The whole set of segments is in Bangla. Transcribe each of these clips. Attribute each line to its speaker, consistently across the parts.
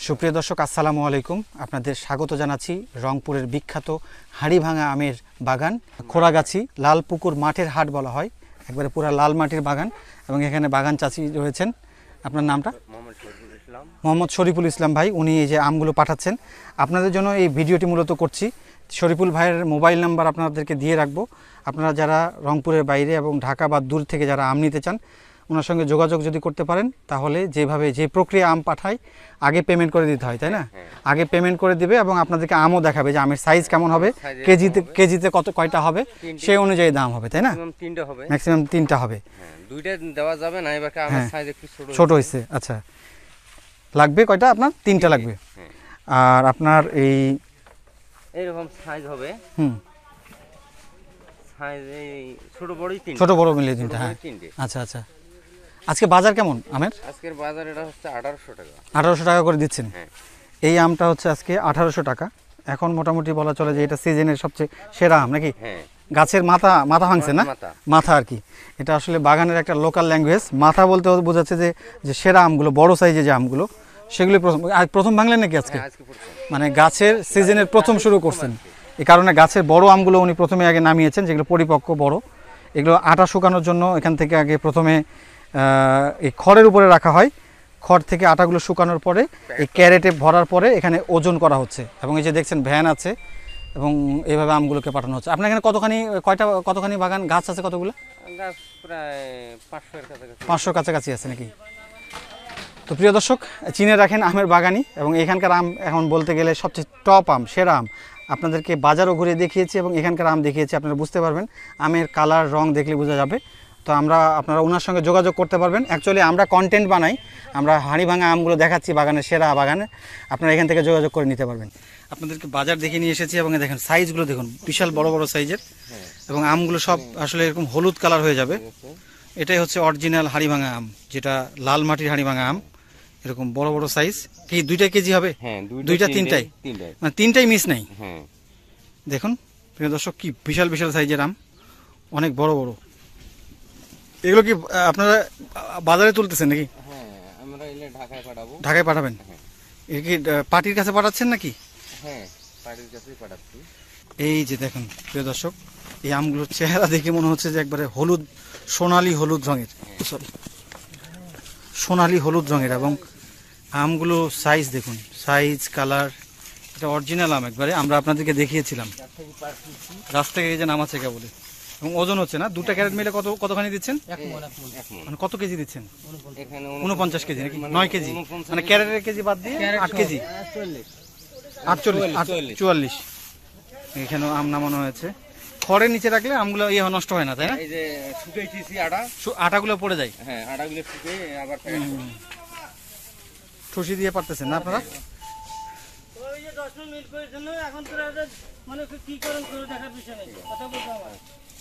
Speaker 1: সুপ্রিয় দর্শক আসসালামু আলাইকুম, আপনাদের স্বাগত জানাচ্ছি রংপুরের বিখ্যাত হাড়িভাঙা আমের বাগান খোরাগাছি লালপুকুর মাঠের হাট বলা হয়, একবারে পুরো লাল মাটির বাগান। এবং এখানে বাগান চাষি রয়েছেন। আপনার নামটা? মোহাম্মদ শরীফুল ইসলাম ভাই। উনি এই যে আমগুলো পাঠাচ্ছেন আপনাদের জন্য। এই ভিডিওটি মূলত করছি, শরীফুল ভাইয়ের মোবাইল নাম্বার আপনাদেরকে দিয়ে রাখবো। আপনারা যারা রংপুরের বাইরে এবং ঢাকা বা দূর থেকে যারা আম নিতে চান, ওনার সঙ্গে যোগাযোগ যদি করতে পারেন, তাহলে যেভাবে যে প্রক্রিয়া আম পাঠায় আগে পেমেন্ট করে দিতে হয়, তাই না? আগে পেমেন্ট করে দিবে এবং আপনাদেরকে আমও দেখাবে যে আমের সাইজ কেমন হবে, কেজিতে কয়টা হবে, সেই অনুযায়ী দাম হবে, তাই না? ম্যাক্সিমাম 3টা হবে।
Speaker 2: দুইটা দেওয়া যাবে না, এবারে আমার সাইজ একটু
Speaker 1: ছোট হয়েছে। আচ্ছা, লাগবে কয়টা? আপনার 3টা লাগবে। আর আপনার
Speaker 2: এইরকম সাইজ হবে। সাইজ এই ছোট বড় মিলিয়ে 3টা। হ্যাঁ,
Speaker 1: আচ্ছা আচ্ছা। আজকে বাজার কেমন আমের?
Speaker 2: আজকের বাজার এটা হচ্ছে 1800 টাকা।
Speaker 1: 1800 টাকা করে দিচ্ছেন। এই আমটা হচ্ছে আজকে 1800 টাকা। এখন মোটামুটি বলা চলে যে এটা সিজনের সবচেয়ে সেরা আম নাকি? গাছের মাথা ভাঙছে না, মাথা আর কি। এটা আসলে বাগানের একটা লোকাল ল্যাঙ্গুয়েজ। মাথা বলতে বোঝাচ্ছে যে সেরা আমগুলো, বড় সাইজে যে আমগুলো, সেগুলো প্রথম ভাঙলেন নাকি আজকে? মানে গাছের সিজনের প্রথম শুরু করছেন, এই কারণে গাছের বড় আমগুলো উনি প্রথমে আগে নামিয়েছেন, যেগুলো পরিপক্ক বড়। এগুলো আটা শুকানোর জন্য এখান থেকে আগে প্রথমে এই খড়ের উপরে রাখা হয়। খড় থেকে আটাগুলো শুকানোর পরে এই ক্যারেটে ভরার পরে এখানে ওজন করা হচ্ছে। এবং এই যে দেখছেন ভ্যান আছে এবং এইভাবে আমগুলোকে পাঠানো হচ্ছে। আপনার এখানে কতখানি বাগান গাছ আছে? কতগুলো
Speaker 2: গাছ? প্রায় 500-এর কাছাকাছি।
Speaker 1: 500 কাছাকাছি আছে নাকি? তো প্রিয় দর্শক, চিনে রাখেন আমের বাগানি। এবং এখানকার আম এখন বলতে গেলে সবচেয়ে টপ আম, সেরা আম। আপনাদেরকে বাজারও ঘুরে দেখিয়েছি এবং এখানকার আম দেখিয়েছি। আপনারা বুঝতে পারবেন, আমের কালার রং দেখলে বোঝা যাবে। তো আপনারা ওনার সঙ্গে যোগাযোগ করতে পারবেন। অ্যাকচুয়ালি আমরা কন্টেন্ট বানাই, আমরা হাড়িভাঙা আমগুলো দেখাচ্ছি, বাগানের সেরা বাগানে। আপনারা এখান থেকে যোগাযোগ করে নিতে পারবেন। আপনাদেরকে বাজার দেখে নিয়ে এসেছি এবং দেখেন সাইজগুলো দেখুন, বিশাল বড় বড় সাইজের। এবং আমগুলো সব আসলে এরকম হলুদ কালার হয়ে যাবে। এটাই হচ্ছে অরিজিনাল হাড়িভাঙা আম, যেটা লাল মাটির হাড়িভাঙা আম। এরকম বড় বড় সাইজ। কি 2টা কেজি হবে? দুইটা 3টাই, মানে 3টাই মিস নাই। দেখুন প্রিয় দর্শক, কি বিশাল বিশাল সাইজের আম, অনেক বড় বড়। এগুলো কি আপনারা বাজারে তুলতেছেন নাকি?
Speaker 2: আমরা এলে ঢাকায় পাঠাবো।
Speaker 1: ঢাকায় পাঠাবেন? এর কি পার্টির কাছে পাঠাচ্ছেন নাকি?
Speaker 2: হ্যাঁ, পার্টির কাছেই পাঠাচ্ছি।
Speaker 1: এই যে দেখুন প্রিয় দর্শক, এই আমগুলোর চেহারা দেখে মনে হচ্ছে যে একবারে হলুদ, সোনালি হলুদ রঙের, সোনালি হলুদ রঙের। এবং আমগুলো সাইজ দেখুন, সাইজ কালার, এটা অরিজিনাল আম একবারে। আমরা আপনাদেরকে দেখিয়েছিলাম রাস্তা থেকে, এই যে নামাচ্ছে কেবলে। এবং ওজন হচ্ছে না, 2টা ক্যারেট মিলে কতখানি দিচ্ছেন? মানে কত কেজি দিচ্ছেন? 49 কেজি নাকি 9 কেজি? মানে ক্যারেটের কেজি বাদ দিয়ে 8 কেজি, 44। এখানে আম নামানো হয়েছে। খড়ের নিচে রাখলে আমগুলো নষ্ট হয় না, তাই না?
Speaker 2: এই যে শুকাইতেছি
Speaker 1: আটাগুলো পড়ে যায়।
Speaker 2: হ্যাঁ, আটাগুলো শুকিয়ে আবার
Speaker 1: ঠুসি দিয়ে পারতেছেন না আপনারা?
Speaker 3: ওই যে 10 মিনিট করে জন্য এখন তোরা মানে কি করেন করে দেখার বিষয় নেই, কথা বলতে আমার।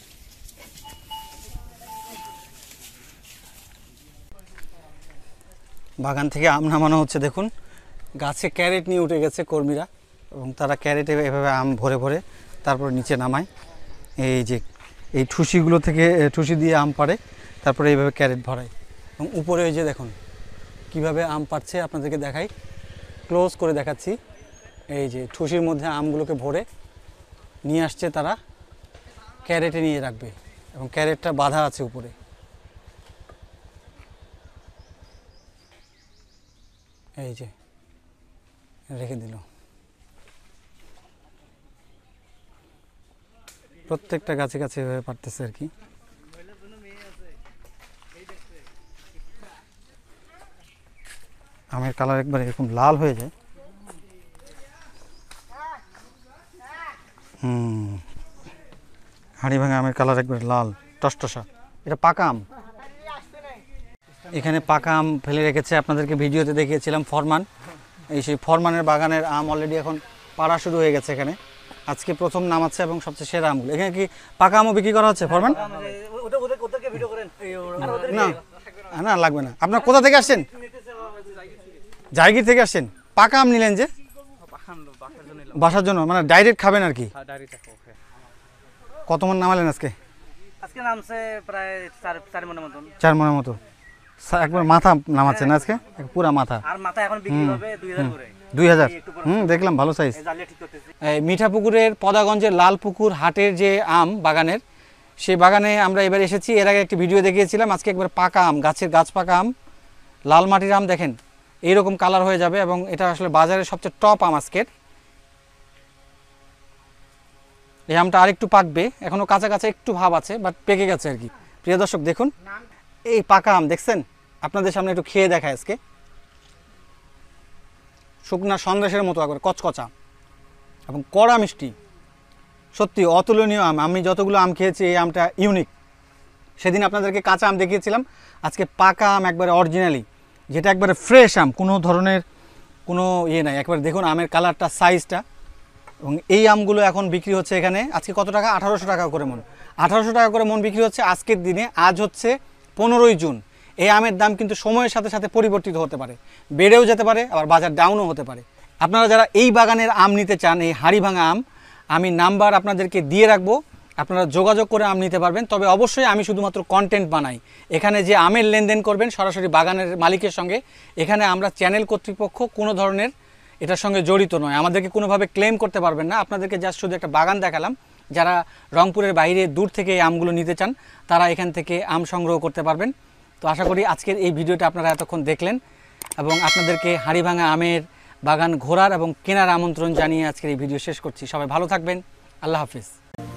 Speaker 1: বাগান থেকে আম নামানো হচ্ছে। দেখুন গাছে ক্যারেট নিয়ে উঠে গেছে কর্মীরা, এবং তারা ক্যারেটে এভাবে আম ভরে ভরে তারপর নিচে নামায়। এই যে এই ঠুসিগুলো থেকে ঠুসি দিয়ে আম পাড়ে, তারপরে এইভাবে ক্যারেট ভরায়। এবং উপরে এই যে দেখুন কিভাবে আম পাড়ছে, আপনাদেরকে দেখাই, ক্লোজ করে দেখাচ্ছি। এই যে ঠুসির মধ্যে আমগুলোকে ভরে নিয়ে আসছে, তারা ক্যারেটে নিয়ে রাখবে এবং ক্যারেটটা বাঁধা আছে উপরে। এই যে রেখে দিল। প্রত্যেকটা গাছে গাছে এভাবে পারতেছে আর কি। আমের কালার একবার এরকম লাল হয়ে যায়। হাড়িভাঙা আমের কালার একবার লাল টসটসা। এটা পাকা আম। এখানে পাকা আম ফেলে রেখেছে, আপনাদেরকে ভিডিওতে দেখিয়েছিলাম ফরমান। এই সেই ফরমানের বাগানের আম অলরেডি এখন পাড়া শুরু হয়ে গেছে এখানে। আজকে প্রথম নামাচ্ছে এবং সবচেয়ে সেরা আমগুলো। এখানে কি পাকা আমও বিক্রি করা হচ্ছে ফরমান? না না, লাগবে না। আপনার কোথা থেকে আসছেন? জায়গির থেকে আসছেন। পাকা আম নিলেন যে বাসার জন্য, মানে ডাইরেক্ট খাবেন আর কি? কত মন নামালেন আজকে?
Speaker 3: আজকে নামছে প্রায় 4 মনের মতো।
Speaker 1: 4 মনের মতো। একবার মাথা নামাচ্ছেন না আজকে পুরা মাথা
Speaker 4: আর মাথা এখন বিক্রি হবে 2000 করে
Speaker 1: 2000 দেখলাম ভালো সাইজ।
Speaker 4: এই জালিয়া ঠিক করতেছি।
Speaker 1: মিঠাপুকুরের পদাগঞ্জের লালপুকুর হাটের যে আম বাগানের, সেই বাগানে আমরা এবার এসেছি। এর আগে একটি ভিডিও দেখিয়েছিলাম। আজকে একবার পাকা আম, গাছ পাকা আম, লাল মাটির আম দেখেন এইরকম কালার হয়ে যাবে এবং এটা আসলে বাজারের সবচেয়ে টপ আম আজকের। এই আমটা আরেকটু পাকবে, এখনো কাঁচা কাঁচা একটু ভাব আছে, বাট পেকে গেছে আর কি। প্রিয় দর্শক দেখুন এই পাকা আম দেখছেন, আপনাদের সামনে একটু খেয়ে দেখায় আজকে। শুকনা সন্দেশের মতো একবার কচকচা এবং কড়া মিষ্টি, সত্যি অতুলনীয় আম। আমি যতগুলো আম খেয়েছি এই আমটা ইউনিক। সেদিন আপনাদেরকে কাঁচা আম দেখিয়েছিলাম, আজকে পাকা আম একবারে অরিজিনালি, যেটা একবারে ফ্রেশ আম, কোনো ধরনের কোনো ইয়ে নাই। একবার দেখুন আমের কালারটা, সাইজটা। এবং এই আমগুলো এখন বিক্রি হচ্ছে এখানে আজকে কত টাকা? 1800 টাকা করে মন। 1800 টাকা করে মন বিক্রি হচ্ছে আজকের দিনে। আজ হচ্ছে 15ই জুন। এই আমের দাম কিন্তু সময়ের সাথে সাথে পরিবর্তিত হতে পারে, বেড়েও যেতে পারে, আবার বাজার ডাউনও হতে পারে। আপনারা যারা এই বাগানের আম নিতে চান, এই হাড়ি ভাঙা আম, আমি নাম্বার আপনাদেরকে দিয়ে রাখবো, আপনারা যোগাযোগ করে আম নিতে পারবেন। তবে অবশ্যই আমি শুধুমাত্র কন্টেন্ট বানাই। এখানে যে আমের লেনদেন করবেন সরাসরি বাগানের মালিকের সঙ্গে। এখানে আমরা চ্যানেল কর্তৃপক্ষ কোনো ধরনের এটার সঙ্গে জড়িত নয়, আমাদেরকে কোনোভাবে ক্লেম করতে পারবেন না। আপনাদেরকে জাস্ট শুধু একটা বাগান দেখালাম। যারা রংপুরের বাইরে দূর থেকে এই আমগুলো নিতে চান তারা এখান থেকে আম সংগ্রহ করতে পারবেন। তো আশা করি আজকের এই ভিডিওটা আপনারা এতক্ষণ দেখলেন এবং আপনাদেরকে হাড়িভাঙা আমের বাগান ঘোরার এবং কেনার আমন্ত্রণ জানিয়ে আজকের এই ভিডিও শেষ করছি। সবাই ভালো থাকবেন। আল্লাহ হাফিজ।